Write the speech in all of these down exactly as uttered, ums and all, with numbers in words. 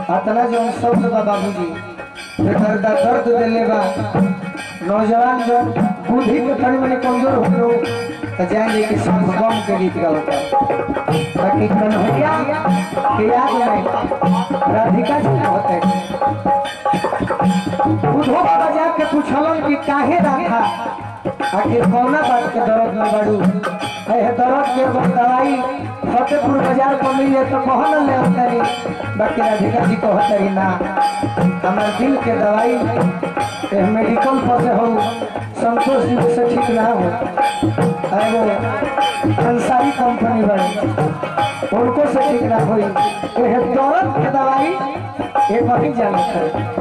अतना जो शब्द बा बाबूजी बेकार दा दर्द देले बा नौजवान जो बुद्धि के तनी मनी कमजोर हो लो तो जान कि सब गम के गीत गाता बाकी कन्हैया के याद में राधिका जी होते बुधो बाबा जाके पूछलन कि काहे राधा आखिर कौना बात के दर्द में बड़ू है दर्द के दवाई फतेहपुर बाजार को मिले तो कहन ले उतरी बाकी राधिका जी कहतरी ना हमार दिल के दवाई मेडिकल पर से हो संतोष जी से ठीक ना हो वो अंसारी कंपनी बड़ी उनको से ठीक ना हुई दर्द के दवाई एक वही जाना है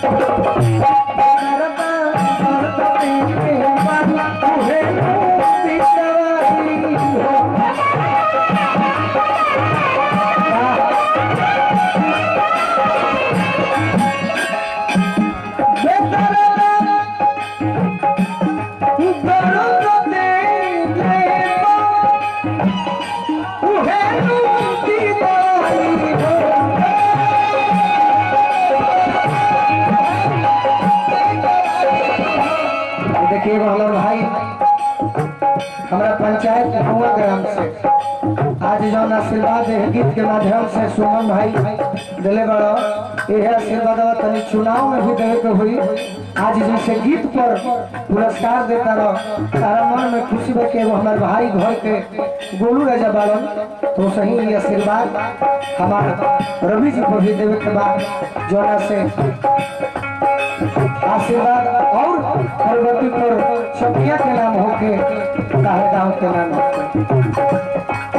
भाई हमारा पंचायत हुआ ग्राम से आज जो आशीर्वाद है गीत के माध्यम से सुमन भाई दिले बड़ा यह आशीर्वाद तनी चुनाव में भी देवे के हुई आज जैसे गीत पर पुरस्कार देता रहो सारा मन में खुशी बा के हमारे भाई घर के गोलू राजा बालन तो सही ये आशीर्वाद हमारे रवि जी को भी देवे के बाद जोना से आशीर्वाद और प्रगति पर सपिया के नाम होके काहे गाँव के नाम होके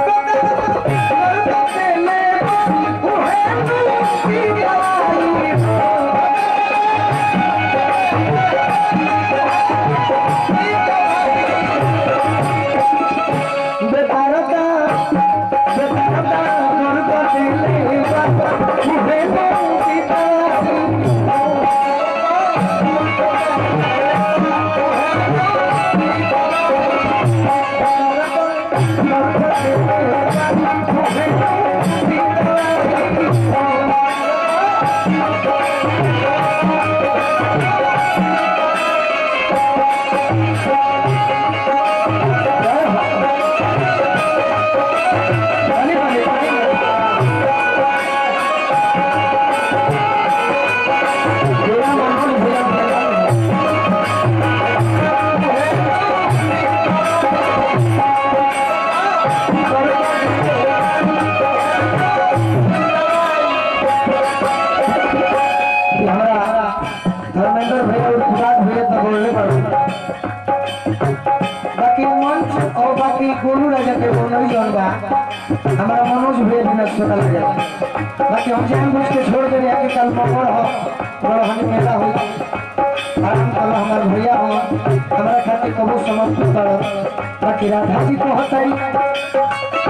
गोलू राजा के नहीं जौन बा हमारा मनोज भैया भी न सुनल जाए बाकी हम जान बुझ के छोड़ दे कि कल मकर हो रोहन मेला हो आराम कल हमार भैया हो हमारा खातिर कबो समर्पित कर बाकी राधा जी को हताई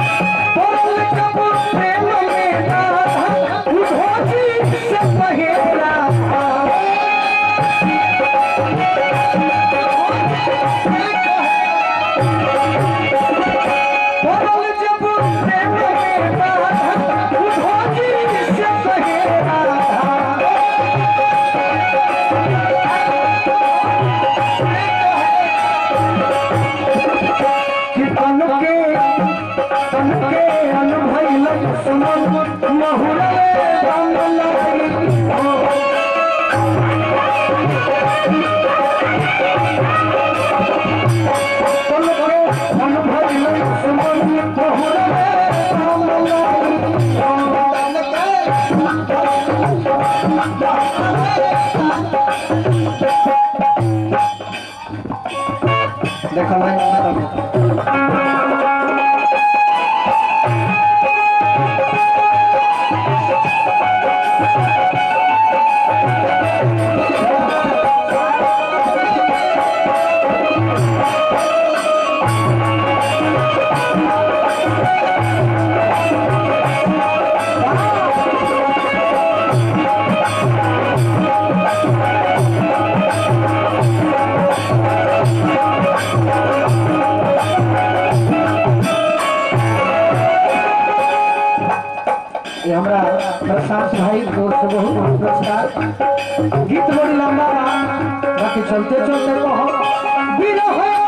देखो भाई हमारा प्रशांत भाई की ओर से बहुत बहुत पुरस्कार। गीत बड़ी लंबा रहा, बाकी चलते चलते कहो बिना